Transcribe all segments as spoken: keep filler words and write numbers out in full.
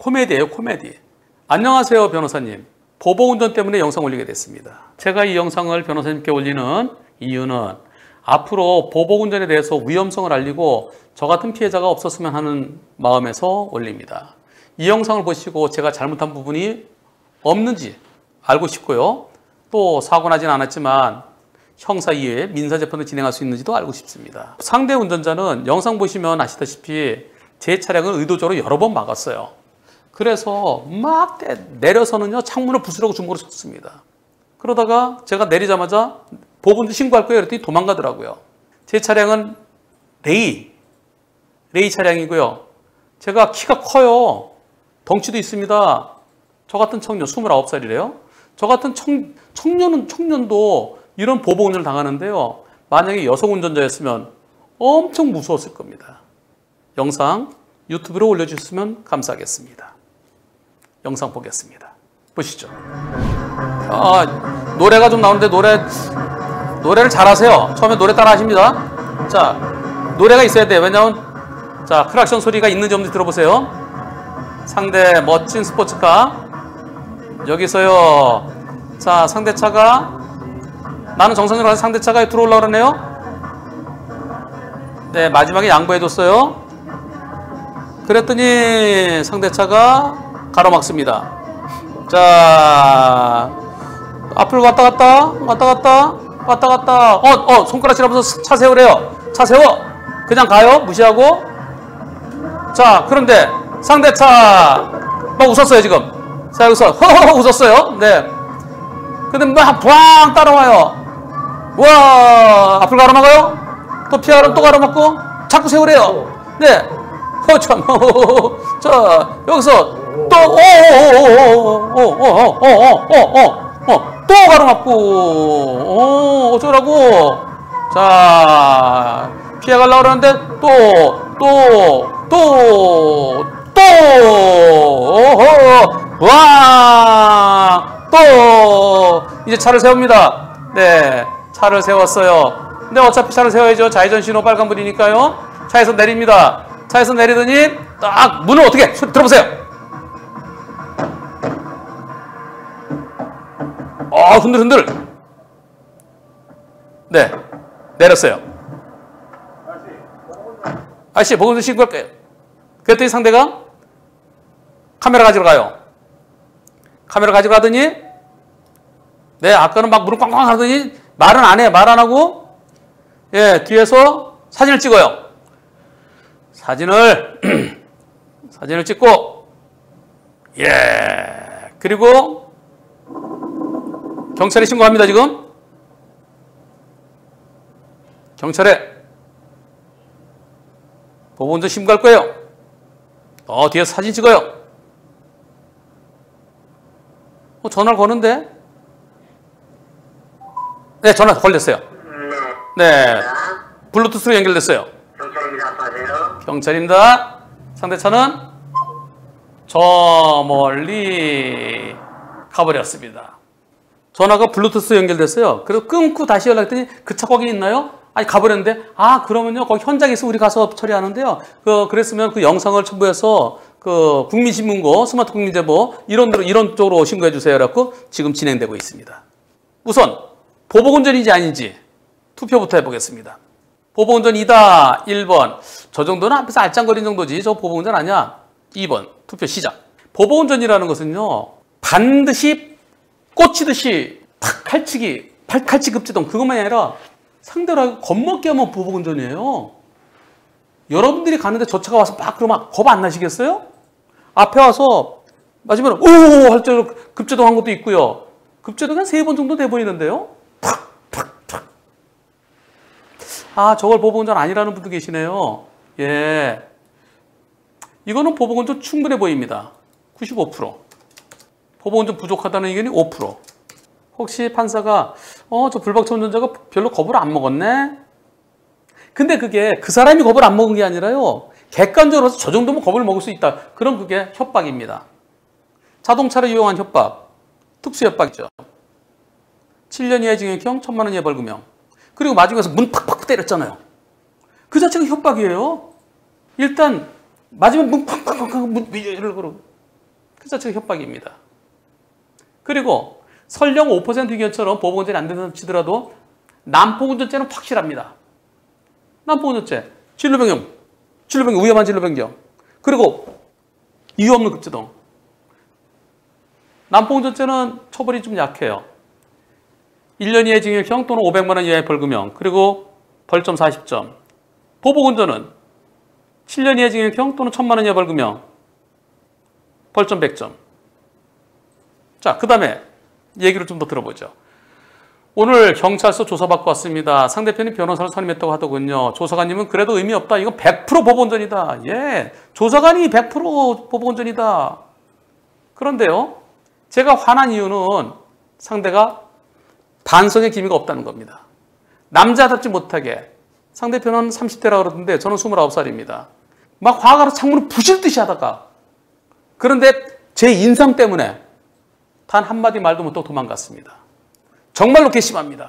코미디예요, 코미디. 안녕하세요, 변호사님. 보복운전 때문에 영상 올리게 됐습니다. 제가 이 영상을 변호사님께 올리는 이유는 앞으로 보복운전에 대해서 위험성을 알리고 저 같은 피해자가 없었으면 하는 마음에서 올립니다. 이 영상을 보시고 제가 잘못한 부분이 없는지 알고 싶고요. 또 사고 나진 않았지만 형사 이외에 민사재판을 진행할 수 있는지도 알고 싶습니다. 상대 운전자는 영상 보시면 아시다시피 제 차량을 의도적으로 여러 번 막았어요. 그래서 막 내려서는요 창문을 부수려고 중고로 쳤습니다. 그러다가 제가 내리자마자 보복운전 신고할 거예요 그랬더니 도망가더라고요. 제 차량은 레이 레이 차량이고요. 제가 키가 커요. 덩치도 있습니다. 저 같은 청년, 스물아홉 살이래요. 저 같은 청, 청년은, 청년도 이런 보복운전을 당하는데요. 만약에 여성 운전자였으면 엄청 무서웠을 겁니다. 영상 유튜브로 올려주셨으면 감사하겠습니다. 영상 보겠습니다. 보시죠. 아, 노래가 좀 나오는데 노래, 노래를 잘하세요. 처음에 노래 따라 하십니다. 자, 노래가 있어야 돼요. 왜냐면, 자, 크락션 소리가 있는지 없는지 들어보세요. 상대 멋진 스포츠카. 여기서요. 자, 상대차가 나는 정상적으로 가서 상대차가 들어오려고 그러네요. 네, 마지막에 양보해줬어요. 그랬더니 상대차가 가로막습니다. 자, 앞으로 왔다 갔다 왔다 갔다 왔다 갔다 어, 어, 손가락질하면서 차 세우래요. 차 세워. 그냥 가요. 무시하고. 자, 그런데 상대차 막 웃었어요 지금. 자, 여기서 허허허 웃었어요. 네. 근데 막 부앙 따라와요. 와, 앞을 가로막아요. 또 피하러 또 가로막고 자꾸 세우래요. 네. 허 참. 자, 여기서 또 오오오오오오오오오오오오 또 가로막고 오 어쩌라고. 자, 피해가려고 그러는데 또 또 또 또 와 또 이제 차를 세웁니다. 네, 차를 세웠어요. 근데 어차피 차를 세워야죠. 좌회전 신호 빨간불이니까요. 차에서 내립니다. 차에서 내리더니 딱 문을 어떻게 들어보세요. 아, 흔들흔들. 네, 내렸어요. 아저씨 보고서 신고할게요. 그랬더니 상대가 카메라 가지러 가요. 카메라 가지러 가더니 네, 아까는 막 무릎 꽝꽝 하더니 말은 안 해. 말 안 하고 예, 뒤에서 사진을 찍어요. 사진을 사진을 찍고 예, 그리고 경찰에 신고합니다. 지금 경찰에 보복운전 신고할 거예요. 어, 뒤에서 사진 찍어요. 어, 전화를 거는데 네, 전화 걸렸어요. 네, 블루투스로 연결됐어요. 경찰입니다. 경찰입니다. 상대차는 저 멀리 가버렸습니다. 전화가 블루투스 연결됐어요. 그래서 끊고 다시 연락했더니 그 차 거기 있나요? 아니, 가버렸는데, 아, 그러면요, 거기 현장에서 우리 가서 처리하는데요. 그, 그랬으면 그 영상을 첨부해서 그 국민신문고, 스마트 국민제보, 이런, 이런 쪽으로 신고해주세요. 라고 지금 진행되고 있습니다. 우선, 보복운전인지 아닌지 투표부터 해보겠습니다. 보복운전이다. 일 번. 저 정도는 앞에서 알짱거린 정도지. 저 보복운전 아니야. 이 번. 투표 시작. 보복운전이라는 것은요, 반드시 꽂히듯이 탁 칼치기, 팔칼치 급제동, 그것만이 아니라 상대로 겁먹게 하면 보복운전이에요. 여러분들이 가는데 저 차가 와서 막 그러면 겁 안 나시겠어요? 앞에 와서 맞으면 오오오 할 줄 급제동한 것도 있고요. 급제동이 한 세 번 정도 돼 보이는데요. 팍, 팍, 팍. 아, 저걸 보복운전 아니라는 분도 계시네요. 예, 이거는 보복운전 충분해 보입니다. 구십오 퍼센트. 보복운전 부족하다는 의견이 오 퍼센트. 혹시 판사가 어, 저 불박차 운전자가 별로 겁을 안 먹었네? 근데 그게 그 사람이 겁을 안 먹은 게 아니라요, 객관적으로 저 정도면 겁을 먹을 수 있다. 그럼 그게 협박입니다. 자동차를 이용한 협박, 특수협박이죠. 칠 년 이하의 징역형, 천만 원 이하 벌금형. 그리고 마지막에서 문 팍팍 때렸잖아요. 그 자체가 협박이에요. 일단 맞으면 문 팍팍팍 문 이러고 그 자체가 협박입니다. 그리고 설령 오 퍼센트 의견처럼 보복운전이 안 된다고 치더라도 난폭운전죄는 확실합니다. 난폭운전죄, 진로변경, 진로변경, 위험한 진로변경, 그리고 이유 없는 급제동. 난폭운전죄는 처벌이 좀 약해요. 일 년 이하의 징역형 또는 오백만 원 이하의 벌금형, 그리고 벌점 사십 점. 보복운전은 칠 년 이하의 징역형 또는 천만 원 이하 벌금형, 벌점 백 점. 자, 그 다음에 얘기를 좀 더 들어보죠. 오늘 경찰서 조사받고 왔습니다. 상대편이 변호사를 선임했다고 하더군요. 조사관님은 그래도 의미 없다. 이건 백 퍼센트 보복운전이다. 예, 조사관이 백 퍼센트 보복운전이다. 그런데요, 제가 화난 이유는 상대가 반성의 기미가 없다는 겁니다. 남자답지 못하게, 상대편은 삼십 대라고 그러던데 저는 스물아홉 살입니다. 막 화가 나서 창문을 부실 듯이 하다가, 그런데 제 인상 때문에 단 한마디 말도 못하고 도망갔습니다. 정말로 괘씸합니다.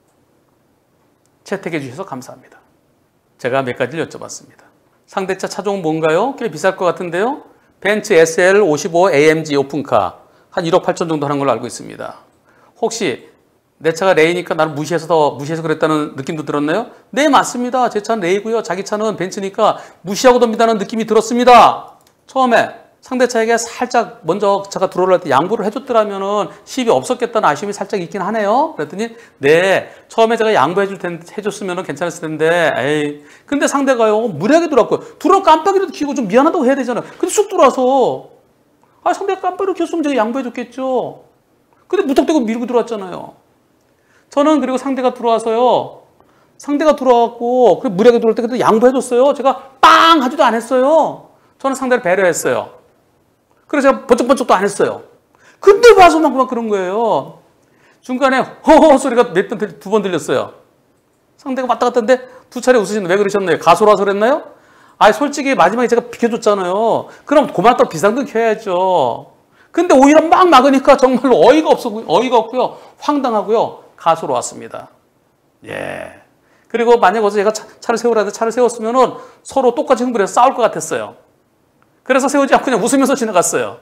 채택해 주셔서 감사합니다. 제가 몇 가지를 여쭤봤습니다. 상대차 차종은 뭔가요? 꽤 비쌀 것 같은데요. 벤츠 에스엘 오십오 에이엠지 오픈카 한 일억 팔천 정도 하는 걸로 알고 있습니다. 혹시 내 차가 레이니까 나를 무시해서 더 무시해서 그랬다는 느낌도 들었나요? 네, 맞습니다. 제 차는 레이고요. 자기 차는 벤츠니까 무시하고 돕니다는 느낌이 들었습니다. 처음에 상대차에게 살짝 먼저 차가 들어올 때 양보를 해줬더라면은 시비 없었겠다는 아쉬움이 살짝 있긴 하네요. 그랬더니 네, 처음에 제가 양보해줄 텐데 해줬으면은 괜찮았을 텐데, 에이, 근데 상대가요 무리하게 들어왔고요. 들어 깜빡이라도 켜고 좀 미안하다고 해야 되잖아요. 근데 쑥 들어와서 아 상대가 깜빡이를 켰으면 제가 양보해줬겠죠. 근데 무턱대고 밀고 들어왔잖아요. 저는 그리고 상대가 들어와서요, 상대가 들어왔고 그리고 무리하게 들어올 때 그래도 양보해줬어요. 제가 빵 하지도 않았어요. 저는 상대를 배려했어요. 그래서 제가 번쩍번쩍도 안 했어요. 근데 와서 막, 막 그런 거예요. 중간에 허허 소리가 몇 번, 두 번 들렸어요. 상대가 왔다 갔다 했는데 두 차례 웃으시는데 왜 그러셨나요? 가소라서 그랬나요? 아, 솔직히 마지막에 제가 비켜줬잖아요. 그럼 고맙다고 비상등 켜야죠. 근데 오히려 막 막으니까 정말로 어이가 없어, 어이가 없고요. 황당하고요. 가소로 왔습니다. 예. 그리고 만약 어제 제가 차, 차를 세우라 해서 차를 세웠으면은 서로 똑같이 흥분해서 싸울 것 같았어요. 그래서 세우지 않고 그냥 웃으면서 지나갔어요.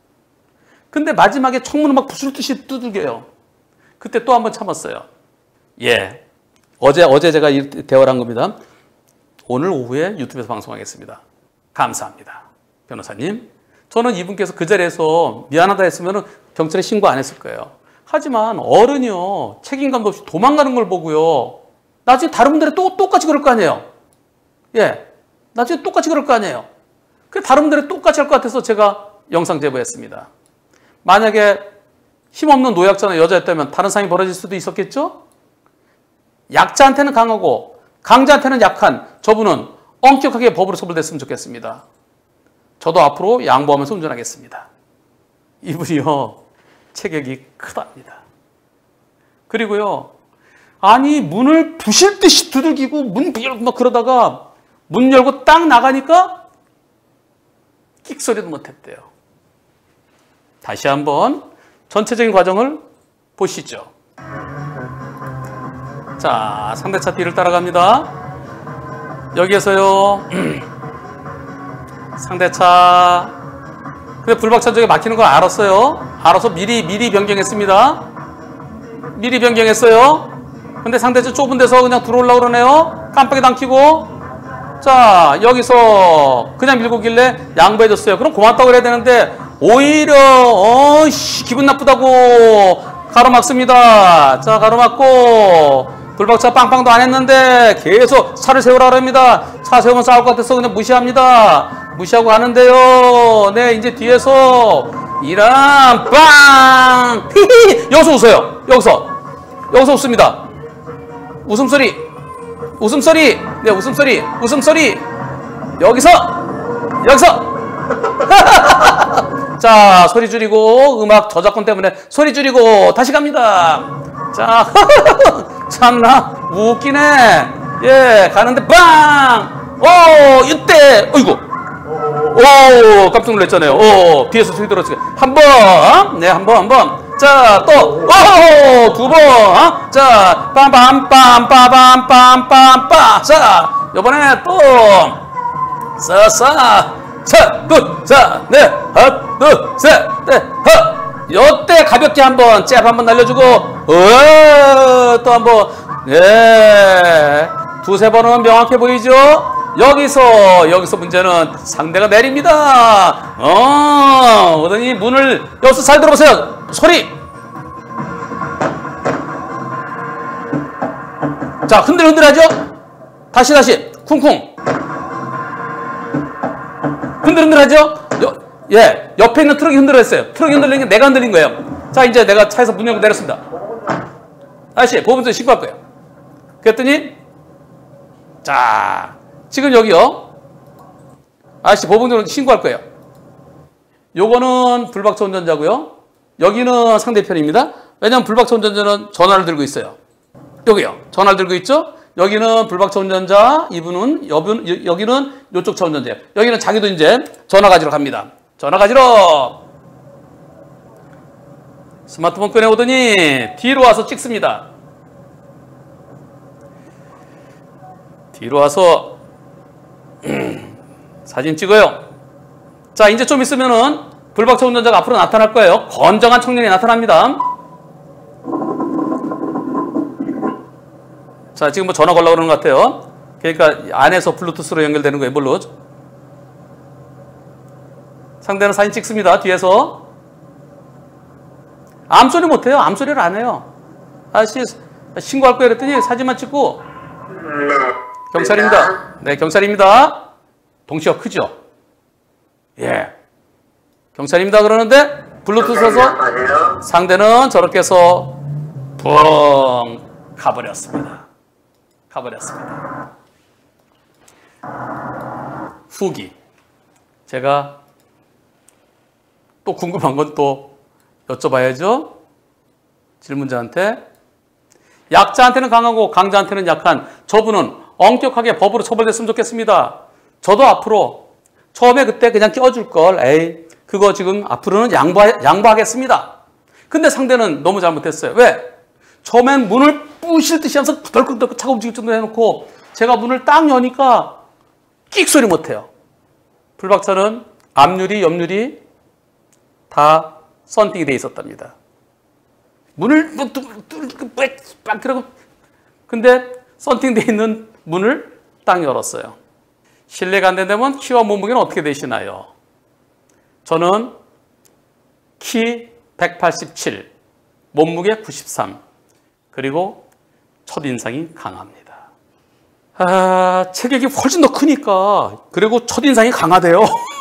근데 마지막에 창문을 막 부술듯이 두들겨요. 그때 또 한 번 참았어요. 예. 어제, 어제 제가 이 대화를 한 겁니다. 오늘 오후에 유튜브에서 방송하겠습니다. 감사합니다. 변호사님. 저는 이분께서 그 자리에서 미안하다 했으면 경찰에 신고 안 했을 거예요. 하지만 어른이요, 책임감도 없이 도망가는 걸 보고요, 나중에 다른 분들이 또 똑같이 그럴 거 아니에요. 예. 나중에 똑같이 그럴 거 아니에요. 그 다른 분들이 똑같이 할 것 같아서 제가 영상 제보했습니다. 만약에 힘없는 노약자나 여자였다면 다른 상황이 벌어질 수도 있었겠죠? 약자한테는 강하고 강자한테는 약한 저분은 엄격하게 법으로 처벌됐으면 좋겠습니다. 저도 앞으로 양보하면서 운전하겠습니다. 이분이요, 체격이 크답니다. 그리고요, 아니 문을 부실 듯이 두들기고 문 열고 막 그러다가 문 열고 딱 나가니까 끽소리도 못했대요. 다시 한번 전체적인 과정을 보시죠. 자, 상대차 뒤를 따라갑니다. 여기에서요, 상대차, 근데 불박차쪽에 막히는 걸 알았어요. 알아서 미리 미리 변경했습니다. 미리 변경했어요. 근데 상대차 좁은 데서 그냥 들어오려고 그러네요. 깜빡이도 안 켜고. 자, 여기서 그냥 밀고 길래 양보해줬어요. 그럼 고맙다고 그래야 되는데 오히려 어이씨 기분 나쁘다고 가로막습니다. 자, 가로막고 불박차 빵빵도 안 했는데 계속 차를 세우라 그럽니다. 차 세우면 싸울 것 같아서 그냥 무시합니다. 무시하고 가는데요. 네, 이제 뒤에서 이런 빵 히히 여기서 웃어요. 여기서 여기서 웃습니다. 웃음소리, 웃음소리, 네, 웃음소리, 웃음소리. 여기서, 여기서. 자, 소리 줄이고, 음악 저작권 때문에 소리 줄이고, 다시 갑니다. 자, 참나, 웃기네. 예, 가는데 빵! 오, 이때, 어이구. 오, 깜짝 놀랐잖아요. 오, 뒤에서 소리 들었어요. 한 번, 네, 한 번, 한 번. 자, 또, 오, 두 번. 자, 빰빰빰빰빰빰빰빰. 자, 요번에 또, 싸싸. 자, 둘, 자, 넷, 핫, 둘, 셋, 넷, 허! 요때 가볍게 한번 잽 한번 날려주고, 어, 또 한번, 예. 두세 번은 명확해 보이죠? 여기서, 여기서 문제는 상대가 내립니다. 어, 오더니 문을, 여기서 잘 들어보세요. 소리! 자, 흔들흔들 하죠? 다시, 다시. 쿵쿵. 흔들흔들 하죠? 여, 예. 옆에 있는 트럭이 흔들었어요. 트럭이 흔들리는 게 내가 흔들린 거예요. 자, 이제 내가 차에서 문 열고 내렸습니다. 아저씨, 보험서 신고할 거예요. 그랬더니, 자, 지금 여기요. 아저씨, 보험서 신고할 거예요. 요거는 불박차 운전자고요. 여기는 상대편입니다. 왜냐하면 불박차 운전자는 전화를 들고 있어요. 여기요. 전화를 들고 있죠? 여기는 불박차 운전자, 이분은, 여분, 여기는 요쪽 차 운전자예요. 여기는 자기도 이제 전화 가지러 갑니다. 전화 가지러! 스마트폰 꺼내오더니 뒤로 와서 찍습니다. 뒤로 와서 사진 찍어요. 자, 이제 좀 있으면은 불박차 운전자가 앞으로 나타날 거예요. 건장한 청년이 나타납니다. 자, 지금 뭐 전화 걸려고 그러는 것 같아요. 그러니까 안에서 블루투스로 연결되는 거예요. 뭘로? 상대는 사진 찍습니다. 뒤에서. 암소리 못해요. 암소리를 안 해요. 아저씨 신고할 거예요. 그랬더니 사진만 찍고 경찰입니다. 네, 경찰입니다. 덩치가 크죠? 예. 경찰입니다. 그러는데 블루투스에서 상대는 저렇게 해서 붕 가버렸습니다. 가버렸습니다. 후기. 제가 또 궁금한 건 또 여쭤봐야죠. 질문자한테. 약자한테는 강하고 강자한테는 약한 저분은 엄격하게 법으로 처벌됐으면 좋겠습니다. 저도 앞으로 처음에 그때 그냥 껴줄 걸. 에이, 그거 지금 앞으로는 양보하, 양보하겠습니다. 근데 상대는 너무 잘못했어요. 왜? 처음엔 문을 부실 듯이 하면서 덜컥덜컥 차가 움직일 정도로 해놓고 제가 문을 딱 여니까 끽 소리 못해요. 불박차는 앞유리, 옆유리 다 썬팅이 돼 있었답니다. 문을 빡 그러고 근데 썬팅 돼 있는 문을 딱 열었어요. 실례가 안 된다면 키와 몸무게는 어떻게 되시나요? 저는 키 백팔십칠, 몸무게 구십삼, 그리고 첫인상이 강합니다. 아, 체격이 훨씬 더 크니까 그리고 첫인상이 강하대요.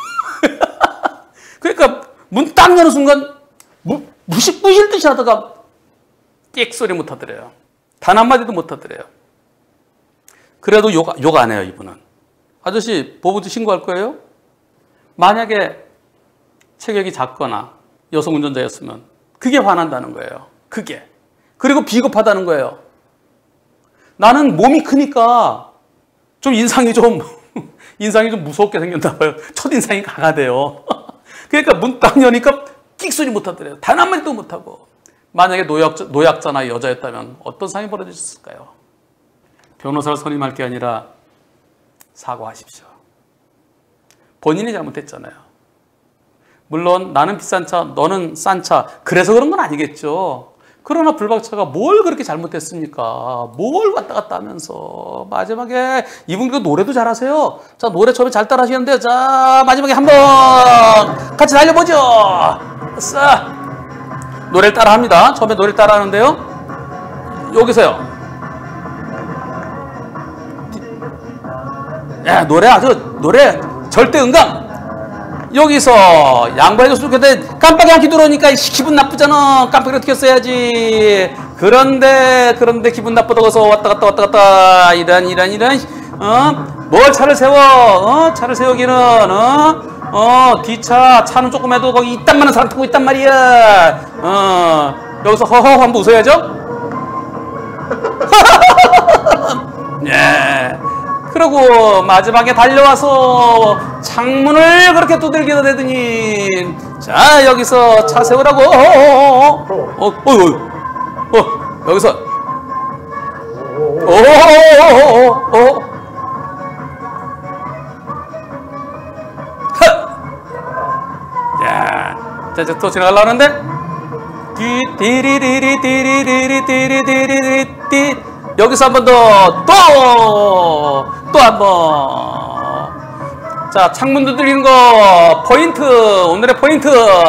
그러니까 문 딱 여는 순간 무, 무식 부실 듯이 하다가 끽 소리 못 하더래요. 단 한마디도 못 하더래요. 그래도 욕, 욕 안 해요, 이분은. 아저씨, 보부도 신고할 거예요? 만약에 체격이 작거나 여성 운전자였으면 그게 화난다는 거예요. 그게. 그리고 비겁하다는 거예요. 나는 몸이 크니까 좀 인상이 좀 인상이 좀 무섭게 생겼나 봐요. 첫인상이 강하대요. 그러니까 문 딱 여니까 끽 소리 못 하더래요. 단 한마디도 못 하고. 만약에 노약자, 노약자나 여자였다면 어떤 상황이 벌어졌을까요? 변호사를 선임할 게 아니라 사과하십시오. 본인이 잘못했잖아요. 물론 나는 비싼 차, 너는 싼 차, 그래서 그런 건 아니겠죠. 그러나 불박차가 뭘 그렇게 잘못했습니까? 뭘 왔다 갔다 하면서 마지막에 이분 그 노래도 잘하세요. 자, 노래 처음에 잘 따라 하시는데 자, 마지막에 한번 같이 달려보죠. 싸. 노래를 따라 합니다. 처음에 노래를 따라 하는데요. 여기서요. 야, 노래 아주 노래 절대 응강. 여기서 양보해줬으면 좋겠는데 깜빡이 안키 들어오니까 기분 나쁘잖아. 깜빡이를 켰어야지. 그런데 그런데 기분 나쁘다고 해서 왔다 갔다 왔다 갔다 이런 이런 이런 어? 뭘 차를 세워? 어? 차를 세우기는 어? 어, 뒤차 차는 조금 해도 거기 이딴 많은 사람 타고 있단 말이야. 어, 여기서 허허 한번 웃어야죠. 예. 그리고 마지막에 달려와서 창문을 그렇게 두들겨 대더니 자, 여기서 차 세우라고. 어, 어, 어, 어, 어, 여기서 어, 어, 어, 어. 야, 자, 이제 또 지나가려고 하는데, 디리리리 디리리리 디리리리 디 여기서 한 번 더, 또! 또 한 번. 자, 창문 두드리는 거, 포인트. 오늘의 포인트.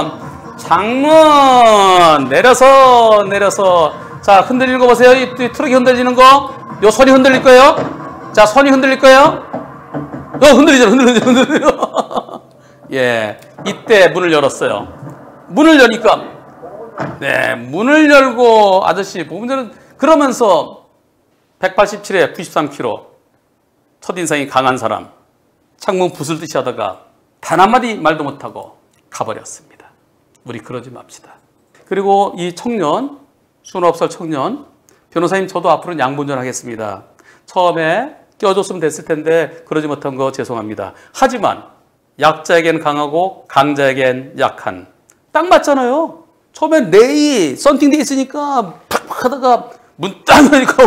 창문. 내려서, 내려서. 자, 흔들리는 거 보세요. 이, 이 트럭이 흔들리는 거. 요 손이 흔들릴 거예요. 자, 손이 흔들릴 거예요. 어, 흔들리잖아, 흔들리잖아, 흔들려. 예. 이때 문을 열었어요. 문을 여니까, 네, 문을 열고, 아저씨, 보험자는 그러면서 백팔십칠에 구십삼 킬로그램, 첫인상이 강한 사람, 창문 부술듯이 하다가 단 한마디 말도 못하고 가버렸습니다. 우리 그러지 맙시다. 그리고 이 청년, 스물아홉 살 청년, 변호사님 저도 앞으로는 양보운전 하겠습니다. 처음에 껴줬으면 됐을 텐데 그러지 못한 거 죄송합니다. 하지만 약자에겐 강하고 강자에겐 약한. 딱 맞잖아요. 처음엔 레이 썬팅돼 있으니까 팍팍 하다가 문 딱 열니까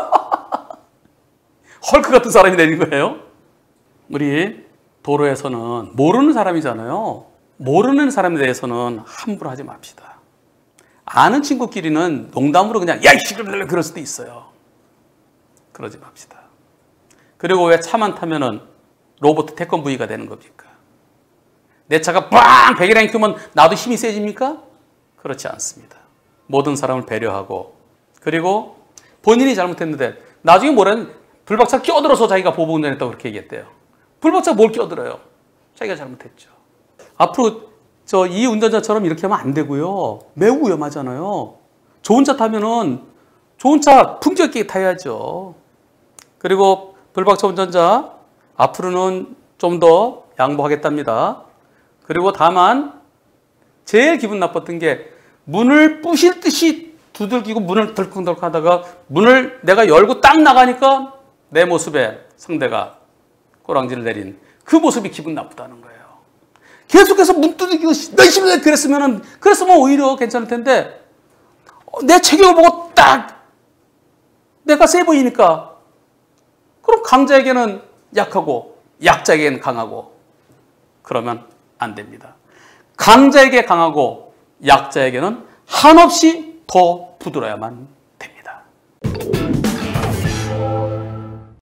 헐크 같은 사람이 내린 거예요. 우리 도로에서는 모르는 사람이잖아요. 모르는 사람에 대해서는 함부로 하지 맙시다. 아는 친구끼리는 농담으로 그냥 야 이씨 그럴 수도 있어요. 그러지 맙시다. 그리고 왜 차만 타면은 로봇 태권브이가 되는 겁니까? 내 차가 빵 백이랑 키우면 나도 힘이 세집니까? 그렇지 않습니다. 모든 사람을 배려하고, 그리고 본인이 잘못했는데 나중에 뭐라는 불박차 끼어들어서 자기가 보복운전했다고 그렇게 얘기했대요. 불박차 뭘 끼어들어요? 자기가 잘못했죠. 앞으로 저 이 운전자처럼 이렇게 하면 안 되고요. 매우 위험하잖아요. 좋은 차 타면은 좋은 차 품격 있게 타야죠. 그리고 불박차 운전자 앞으로는 좀 더 양보하겠답니다. 그리고 다만 제일 기분 나빴던 게 문을 부실 듯이 두들기고 문을 덜컹덜컹 하다가 문을 내가 열고 딱 나가니까 내 모습에 상대가 꼬랑지를 내린 그 모습이 기분 나쁘다는 거예요. 계속해서 문 두들기고 열심히 그랬으면은 그랬으면 오히려 괜찮을 텐데 내 체격을 보고 딱 내가 세 보이니까 그럼 강자에게는 약하고 약자에게는 강하고 그러면 안 됩니다. 강자에게 강하고 약자에게는 한없이 더 부드러야만